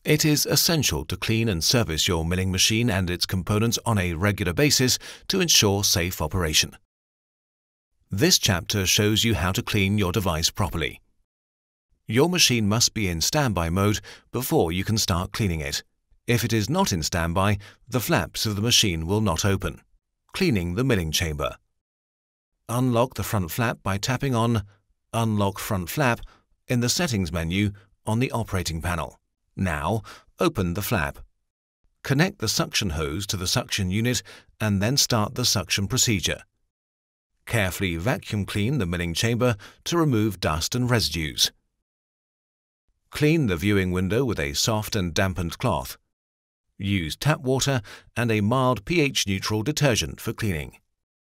It is essential to clean and service your milling machine and its components on a regular basis to ensure safe operation. This chapter shows you how to clean your device properly. Your machine must be in standby mode before you can start cleaning it. If it is not in standby, the flaps of the machine will not open. Cleaning the milling chamber. Unlock the front flap by tapping on Unlock Front Flap in the Settings menu on the operating panel. Now, open the flap. Connect the suction hose to the suction unit and then start the suction procedure. Carefully vacuum clean the milling chamber to remove dust and residues. Clean the viewing window with a soft and dampened cloth. Use tap water and a mild pH-neutral detergent for cleaning.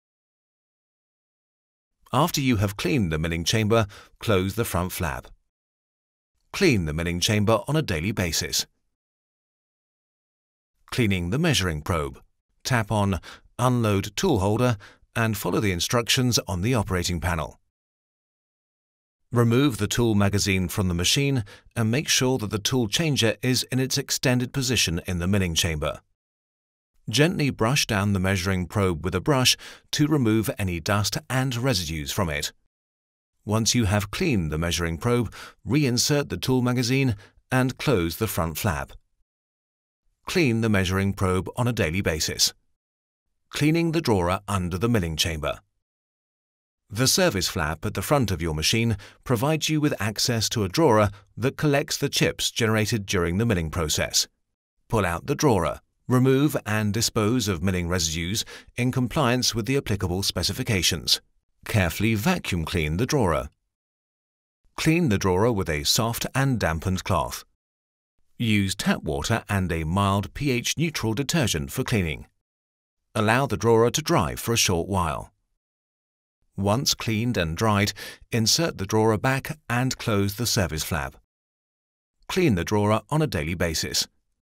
After you have cleaned the milling chamber, close the front flap. Clean the milling chamber on a daily basis. Cleaning the measuring probe. Tap on Unload Tool Holder and follow the instructions on the operating panel. Remove the tool magazine from the machine and make sure that the tool changer is in its extended position in the milling chamber. Gently brush down the measuring probe with a brush to remove any dust and residues from it. Once you have cleaned the measuring probe, reinsert the tool magazine and close the front flap. Clean the measuring probe on a daily basis. Cleaning the drawer under the milling chamber. The service flap at the front of your machine provides you with access to a drawer that collects the chips generated during the milling process. Pull out the drawer. Remove and dispose of milling residues in compliance with the applicable specifications. Carefully vacuum clean the drawer. Clean the drawer with a soft and dampened cloth. Use tap water and a mild pH-neutral detergent for cleaning. Allow the drawer to dry for a short while. Once cleaned and dried, insert the drawer back and close the service flap. Clean the drawer on a daily basis.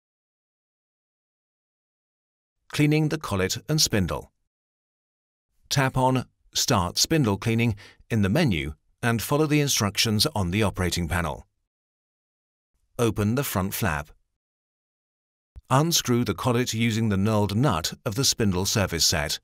Cleaning the collet and spindle. Tap on Start Spindle Cleaning in the menu and follow the instructions on the operating panel. Open the front flap. Unscrew the collet using the knurled nut of the spindle service set.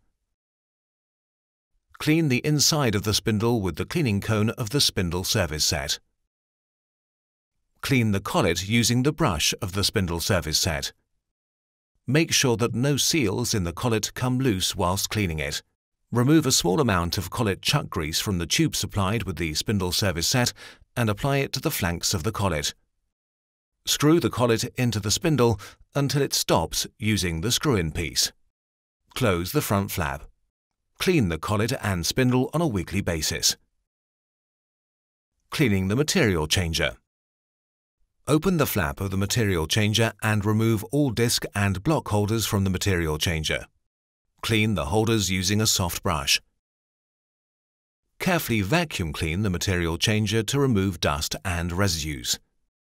Clean the inside of the spindle with the cleaning cone of the spindle service set. Clean the collet using the brush of the spindle service set. Make sure that no seals in the collet come loose whilst cleaning it. Remove a small amount of collet chuck grease from the tube supplied with the spindle service set and apply it to the flanks of the collet. Screw the collet into the spindle until it stops using the screw-in piece. Close the front flap. Clean the collet and spindle on a weekly basis. Cleaning the material changer. Open the flap of the material changer and remove all disc and block holders from the material changer. Clean the holders using a soft brush. Carefully vacuum clean the material changer to remove dust and residues.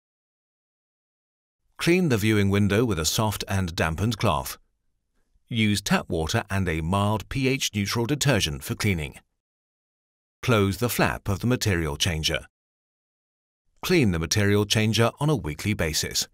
Clean the viewing window with a soft and dampened cloth. Use tap water and a mild pH-neutral detergent for cleaning. Close the flap of the material changer. Clean the material changer on a weekly basis.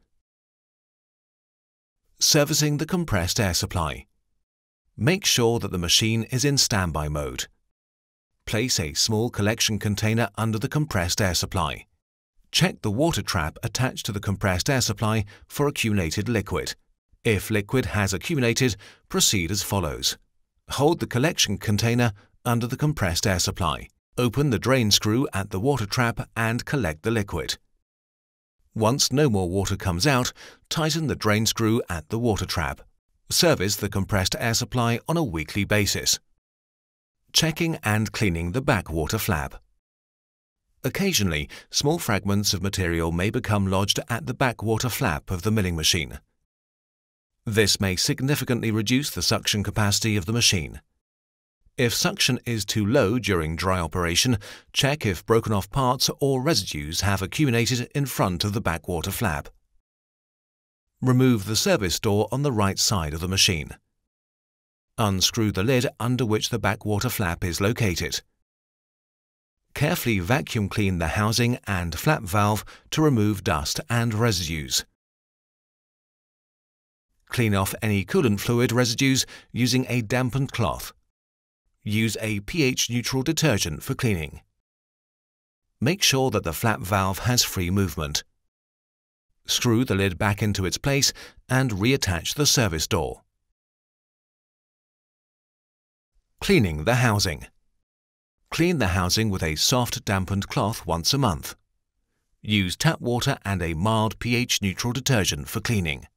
Servicing the compressed air supply. Make sure that the machine is in standby mode. Place a small collection container under the compressed air supply. Check the water trap attached to the compressed air supply for accumulated liquid. If liquid has accumulated, proceed as follows. Hold the collection container under the compressed air supply. Open the drain screw at the water trap and collect the liquid. Once no more water comes out, tighten the drain screw at the water trap. Service the compressed air supply on a weekly basis. Checking and cleaning the backwater flap. Occasionally, small fragments of material may become lodged at the backwater flap of the milling machine. This may significantly reduce the suction capacity of the machine. If suction is too low during dry operation, check if broken off parts or residues have accumulated in front of the backwater flap. Remove the service door on the right side of the machine. Unscrew the lid under which the backwater flap is located. Carefully vacuum clean the housing and flap valve to remove dust and residues. Clean off any coolant fluid residues using a dampened cloth. Use a pH-neutral detergent for cleaning. Make sure that the flap valve has free movement. Screw the lid back into its place and reattach the service door. Cleaning the housing. Clean the housing with a soft dampened cloth once a month. Use tap water and a mild pH-neutral detergent for cleaning.